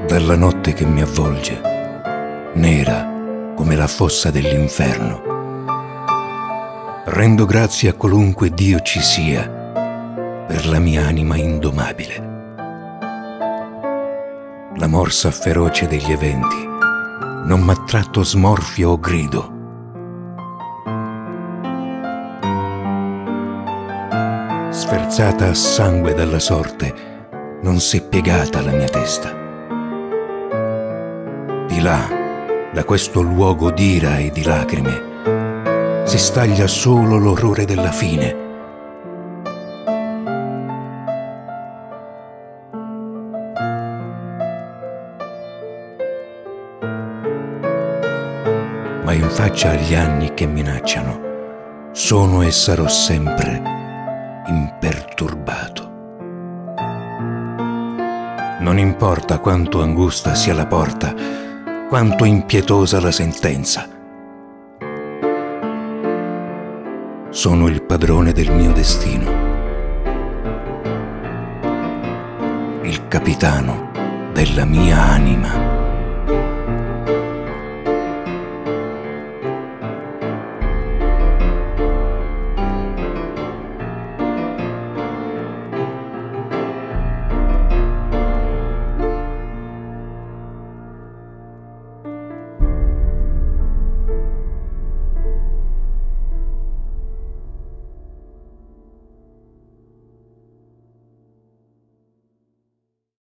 dalla notte che mi avvolge, nera come la fossa dell'inferno. Rendo grazie a qualunque Dio ci sia per la mia anima indomabile. La morsa feroce degli eventi non m'ha tratto smorfio o grido. Sferzata a sangue dalla sorte, non s'è piegata la mia testa. Di là, da questo luogo d'ira e di lacrime, si staglia solo l'orrore della fine. Ma in faccia agli anni che minacciano, sono e sarò sempre imperturbato. Non importa quanto angusta sia la porta, quanto impietosa la sentenza. Sono il padrone del mio destino, il capitano della mia anima.